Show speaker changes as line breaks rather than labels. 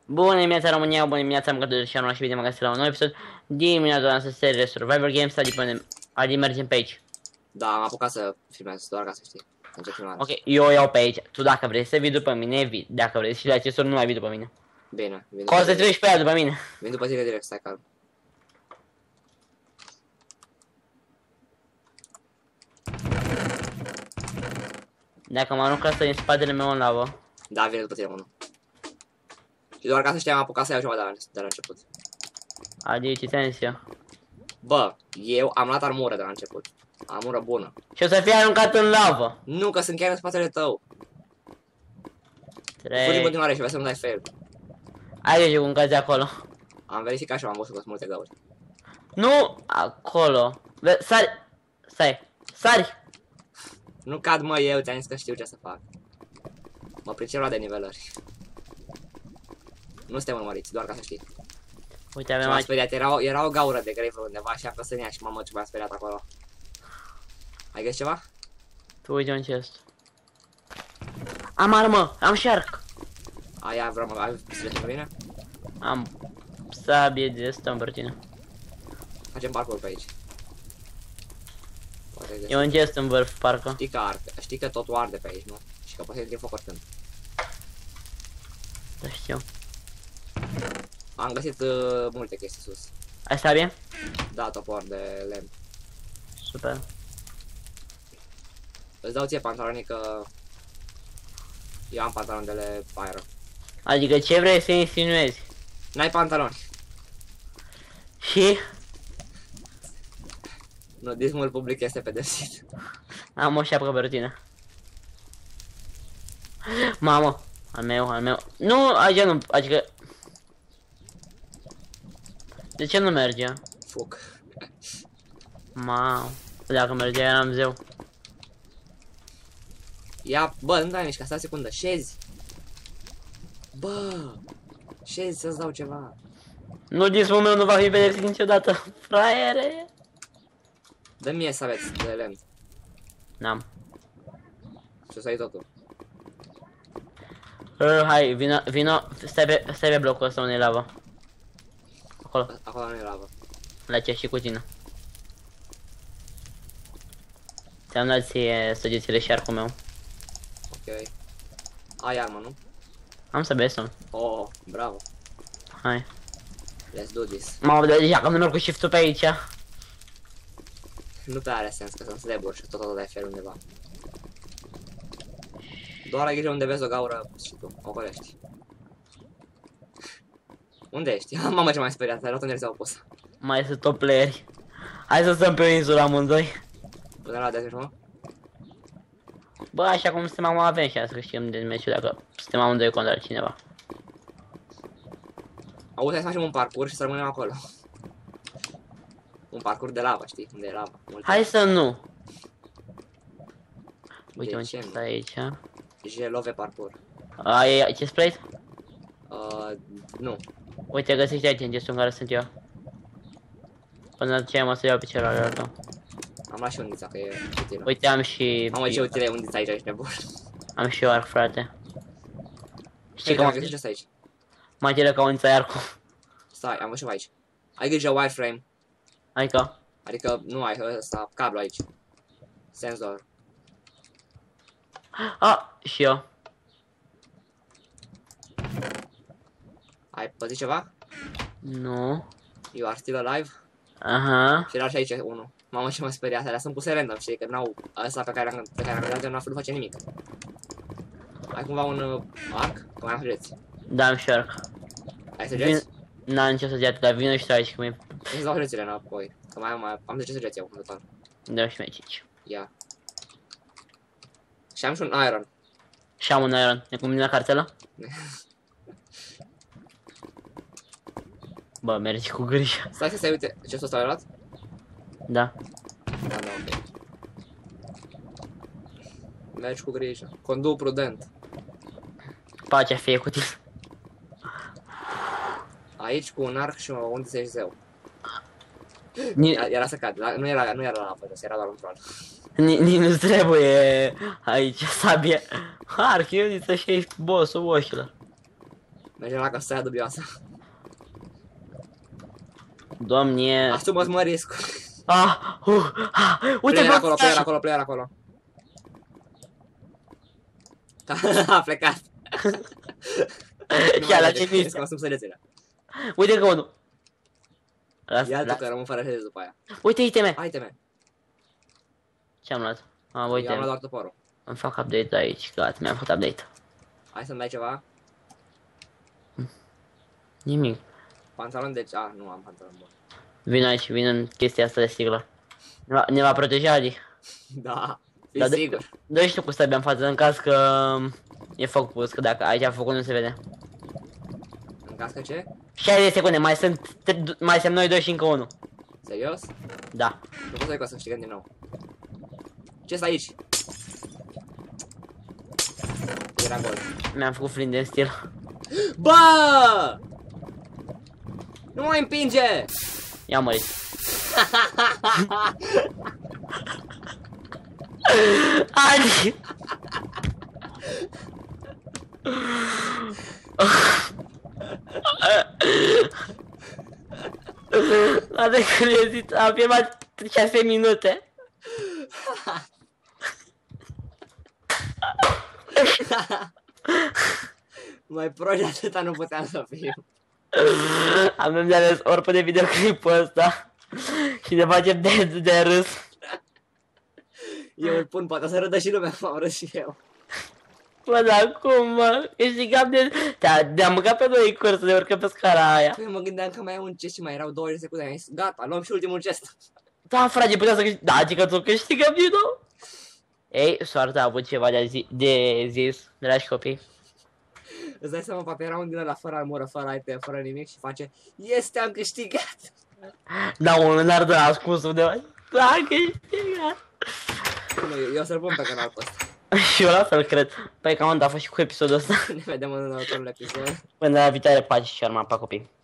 Bună dimineața România, bună dimineața, am găsit și anul și bine mă găsit la un nou episod. Dimineața noastră serie Survivor Games, adică mergem pe aici.
Da, am apucat să filmez, doar ca să știi.
Ok, eu o iau pe aici. Tu dacă vrei să vii după mine, vii. Dacă vrei și la acestor nu mai vii după mine.
Bine, vin
Că o să treci pe ea după mine.
Vin după tine direct, stai calm.
Dacă mă arunc asta din spatele meu în lavă.
Da, vine după tine unul. Și doar ca să știi, am apucat să iau ceva de la început.
Adică tensia.
Bă, eu am luat armură de la început. Armură bună.
Și o să fie aruncat în lavă.
Nu, că sunt chiar în spatele tău. Fugi în
3.
continuare și vei să nu dai fail.
Ai grijă cu încazi acolo.
Am verificat și am văzut că sunt multe găuri.
Nu acolo. Sari. Stai. Sari.
Nu cad, mă, eu ți-am zis că știu ce să fac. Mă pricep la de nivelări. Nu suntem urmăriți, doar ca să știi.
Uite,
Ce
avem
m-a
aici.
speriat, era o gaură de grave undeva și am pus în ea și mamă ce m-a speriat acolo. Ai găsit ceva?
Tu uite un chest. Am armă. Am shark.
Aia vreau, ai pistolet pe mine?
Am sabie de stăm pe tine.
Facem parcurs pe aici. Poate
E un chest în vârf, parcă.
știi că totul arde pe aici, nu? Și că poate să intri în foc oricând.
Da, știu.
Am găsit multe chestii sus.
Ai sabie?
Da, topor de lemn.
Super.
Îți dau ție pantalonii că eu am pantalonele pyro.
Adică ce vrei să insinuezi?
N-ai pantaloni.
Și?
Nudismul public este pedepsit.
Am o șapcă pe tine. Mamă! Al meu. Nu, aici nu, adică... De ce nu merge?
Fuc.
Mamă. Dacă mergea eram zeu.
Ia, bă, nu dai mișca, stai o secundă, șezi. Bă, șezi să-ți dau ceva.
Nudismul meu nu va fi pedepsit niciodată. Fraiere!
Dă-mi mie să aveți de lemn.
N-am.
Și o să iei totul.
Hai, vino, stai pe blocul ăsta unde e lava. Acolo,
Acolo nu e lavă.
la ce și cu tine. Ți-am dat ție săgețile și arcul meu.
Ok. Ai armă, nu?
Am să besăm.
Oh, bravo.
Hai.
Let's do this.
Mamă, dar deja că nu merg cu shift-ul pe aici.
Nu prea are sens că sunt slaburi și tot dai fel undeva. Doar ai grijă unde vezi o gaură și tu o golești. Unde ești? Mamă ce m-ai speriat, ai luat unde ți-au pus.
Mai sunt top playeri. Hai să stăm pe o insulă amândoi.
Până la de mă?
Bă, așa cum suntem acum avem și să câștigăm de meciul dacă suntem amândoi contra cineva.
Auzi, hai să facem un parcurs și să rămânem acolo. Un parcurs de lavă, știi? Unde e lava. Multe.
Hai să nu. Uite
De
un
ce,
chest
mă?
aici.
Je love parcurs.
Ai chest plate?
Nu.
Uite, găsește aici în chestul în care sunt eu. Până ce mă să iau pe celălalt.
Am luat și undița, că e utilă.
Uite, am și...
Mamă, ce utilă e undița aici, ești nebun.
Am și eu arc, frate. Știi
Știi
că
am
mă...
găsit ce asta aici.
Mai tine ca unța arcul.
Stai, am văzut aici. Ai grijă wireframe.
Adică...
Adică, nu ai ăsta, cablu aici. Senzor.
Și eu.
Ai păzit ceva?
Nu.
You are still alive?
Aha.
Și era și aici unul. Mamă, ce mă speriat, alea sunt puse random, știi, că n-au ăsta pe care am dat, n-a făcut face nimic. Ai cumva un arc? Că mai am săgeți.
Da, am și arc.
Ai săgeți?
N-am ce să zic, dar vină și tu aici, că mi-e...
Îți dau săgețile înapoi, că am 10 săgeți eu, în total.
Dă și aici.
Ia. Și am și un iron.
Și am un iron. E cu mine la cartelă? Bă, mergi cu grijă.
Stai să uite, ce ăsta ai luat?
Da.
Da, ok. Mergi cu grijă. Condu prudent.
Pacea fie cu tine.
Aici cu un arc și unde se zeu.
Ni
Era să cad, nu era la apă, era doar un troll.
nu trebuie aici sabie. Arc, eu zic să și bossul oșilor.
Mergem la casa aia dubioasă.
Domnie...
Asumă-ți mă riscul.
Uite,
Player acolo, player acolo, player acolo. A plecat.
Ia, la ce mici.
Că săgețile.
Uite că unul.
Ia tu că rămân fără ședez după aia.
Uite iteme.
Hai teme.
Ce-am luat?
Eu am
Uite.
luat doar toporul.
Îmi fac update aici. Gata, mi-am făcut update.
Hai să-mi dai ceva.
Nimic.
Pantalon, deci... nu am pantalon bun.
Vin aici, vin în chestia asta de sticlă. Ne va proteja, Adi.
Da,
Da,
fii sigur.
Dă-i și tu cu stabia în față, în caz că e foc pus, că dacă aici focul nu se vede.
În caz că ce?
60 de secunde, mai sunt noi doi și încă unul.
Serios?
Da.
Nu pot să-i că o să câștigăm din nou. Ce stai aici? Era gol.
Mi-am făcut flint de stil.
Bă! Nu mai împinge!
Ia mărit. Adi! La de crezit, am filmat 6 minute.
Mai pro de atâta nu puteam să fiu.
Avem de ales ori pe videoclipul ăsta și ne facem de râs.
Eu îl pun, poate să râdă și lumea, m-am râs și eu.
Bă, dar cum, mă? Câștigam de-am mâncat pe noi cursă de urcă pe scara aia.
Păi mă gândeam că mai e un chest și mai erau 20 de secunde. Am zis, gata, luăm și ultimul chest.
Da, frate, putea să câștigăm. Da, adică tu câștigăm din nou. Ei, soarta a avut ceva de zis, dragi copii.
Îți dai seama, poate era un din ăla fără armură, fără item, fără nimic și face, este, am câștigat.
Da, unul n-ar da ascuns undeva. Da, am câștigat.
Eu o să-l pun pe canal pe ăsta.
Și eu la fel cred. Păi cam a fost și cu episodul ăsta.
Ne vedem în următorul episod.
Până la viitoare, pace și arma, pa copii.